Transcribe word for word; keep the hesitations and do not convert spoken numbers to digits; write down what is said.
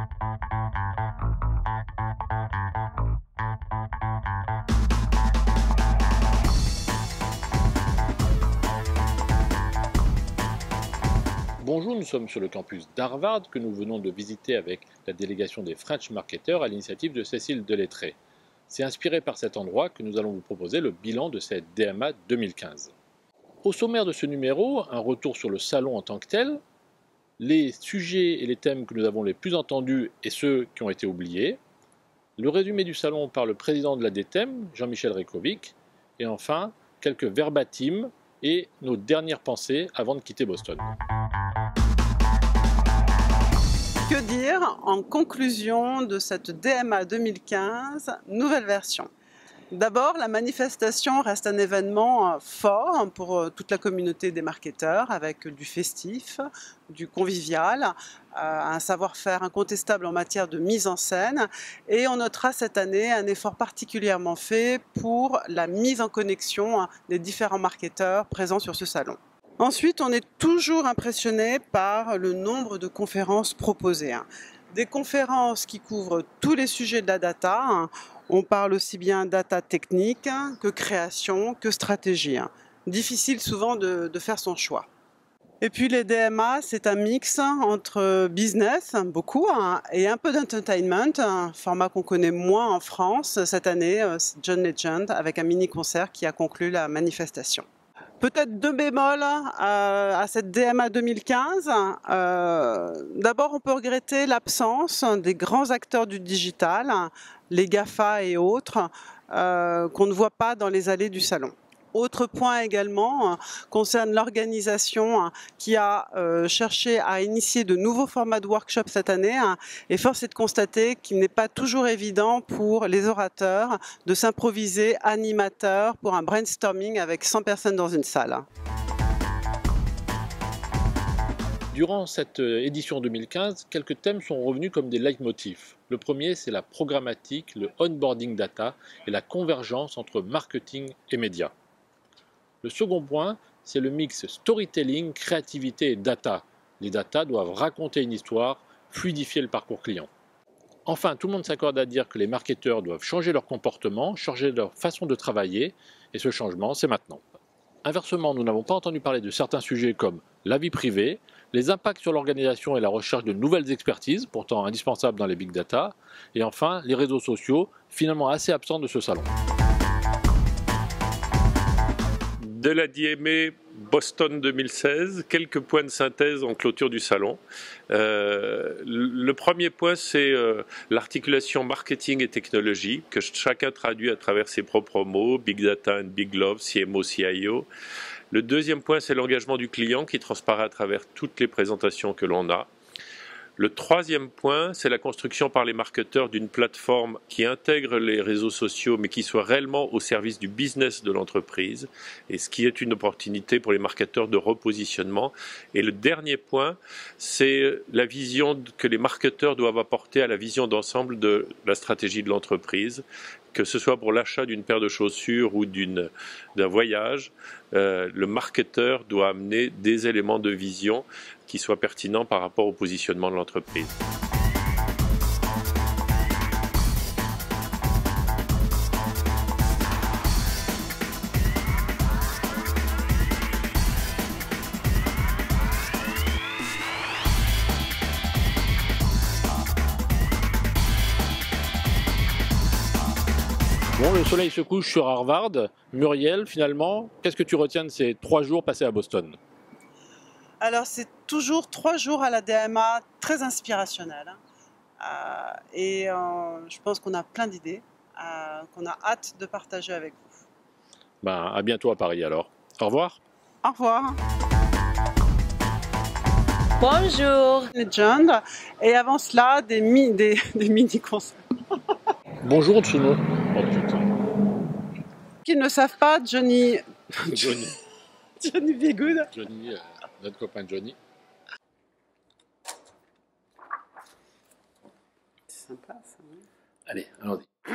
Bonjour, nous sommes sur le campus d'Harvard que nous venons de visiter avec la délégation des French Marketers à l'initiative de Cécile Delettré. C'est inspiré par cet endroit que nous allons vous proposer le bilan de cette D M A deux mille quinze. Au sommaire de ce numéro, un retour sur le salon en tant que tel, les sujets et les thèmes que nous avons les plus entendus et ceux qui ont été oubliés, le résumé du salon par le président de la D T E M, Jean-Michel Rekovic, et enfin quelques verbatim et nos dernières pensées avant de quitter Boston. Que dire en conclusion de cette D M A deux mille quinze, nouvelle version? D'abord, la manifestation reste un événement fort pour toute la communauté des marketeurs, avec du festif, du convivial, un savoir-faire incontestable en matière de mise en scène. Et on notera cette année un effort particulièrement fait pour la mise en connexion des différents marketeurs présents sur ce salon. Ensuite, on est toujours impressionné par le nombre de conférences proposées. Des conférences qui couvrent tous les sujets de la data. On parle aussi bien data technique que création, que stratégie. Difficile souvent de, de faire son choix. Et puis les D M A, c'est un mix entre business, beaucoup, et un peu d'entertainment, un format qu'on connaît moins en France. Cette année, c'est John Legend avec un mini-concert qui a conclu la manifestation. Peut-être deux bémols euh, à cette D M A deux mille quinze. Euh, D'abord, on peut regretter l'absence des grands acteurs du digital, les GAFA et autres, euh, qu'on ne voit pas dans les allées du salon. Autre point également concerne l'organisation qui a euh, cherché à initier de nouveaux formats de workshop cette année, et force est de constater qu'il n'est pas toujours évident pour les orateurs de s'improviser animateurs pour un brainstorming avec cent personnes dans une salle. Durant cette édition deux mille quinze, quelques thèmes sont revenus comme des leitmotifs. Le premier, c'est la programmatique, le onboarding data et la convergence entre marketing et médias. Le second point, c'est le mix storytelling, créativité et data. Les data doivent raconter une histoire, fluidifier le parcours client. Enfin, tout le monde s'accorde à dire que les marketeurs doivent changer leur comportement, changer leur façon de travailler, et ce changement, c'est maintenant. Inversement, nous n'avons pas entendu parler de certains sujets comme la vie privée, les impacts sur l'organisation et la recherche de nouvelles expertises, pourtant indispensables dans les big data, et enfin, les réseaux sociaux, finalement assez absents de ce salon. De la D M A Boston deux mille seize, quelques points de synthèse en clôture du salon. Euh, le premier point, c'est euh, l'articulation marketing et technologie, que chacun traduit à travers ses propres mots, Big Data and Big Love, C M O, C I O. Le deuxième point, c'est l'engagement du client qui transparaît à travers toutes les présentations que l'on a. Le troisième point, c'est la construction par les marketeurs d'une plateforme qui intègre les réseaux sociaux, mais qui soit réellement au service du business de l'entreprise, et ce qui est une opportunité pour les marketeurs de repositionnement. Et le dernier point, c'est la vision que les marketeurs doivent apporter à la vision d'ensemble de la stratégie de l'entreprise, que ce soit pour l'achat d'une paire de chaussures ou d'une, d'un voyage. Euh, le marketeur doit amener des éléments de vision qui soient pertinents par rapport au positionnement de l'entreprise. Bon, le soleil se couche sur Harvard. Muriel, finalement, qu'est-ce que tu retiens de ces trois jours passés à Boston? Alors, c'est toujours trois jours à la D M A très inspirationnels. Euh, et euh, je pense qu'on a plein d'idées, euh, qu'on a hâte de partager avec vous. Ben, à bientôt à Paris alors. Au revoir. Au revoir. Bonjour. Legend. Et avant cela, des, mi des, des mini-concerts. Bonjour Tsuno. Oh putain. Qui ne savent pas, Johnny... Johnny. Johnny Bigoud. Johnny, euh, notre copain Johnny. C'est sympa ça. Allez, allons-y.